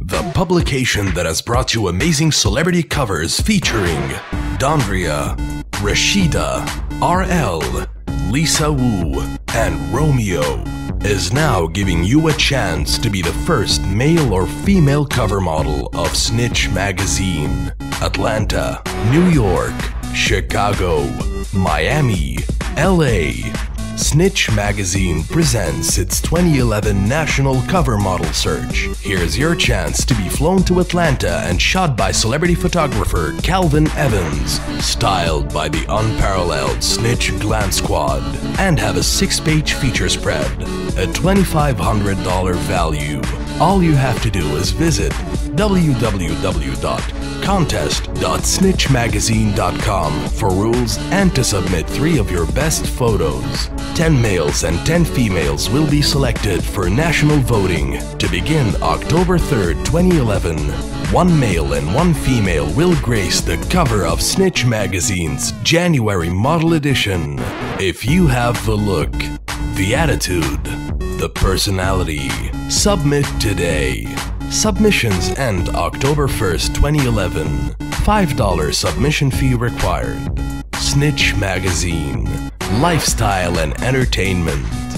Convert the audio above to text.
the publication that has brought you amazing celebrity covers featuring Dondria, Rashida, RL, Lisa Wu, and Romeo, is now giving you a chance to be the first male or female cover model of Snitch Magazine. Atlanta, New York, Chicago, Miami, LA. Snitch Magazine presents its 2011 National Cover Model Search. Here's your chance to be flown to Atlanta and shot by celebrity photographer Calvin Evans, styled by the unparalleled Snitch Glam Squad, and have a 6-page feature spread, a $2,500 value. All you have to do is visit www.contest.snitchmagazine.com for rules and to submit 3 of your best photos. 10 males and 10 females will be selected for national voting to begin October 3rd, 2011. 1 male and 1 female will grace the cover of Snitch Magazine's January Model Edition. If you have the look, the attitude, the personality, submit today. Submissions end October 1st, 2011. $5 submission fee required. Snitch Magazine. Lifestyle and entertainment.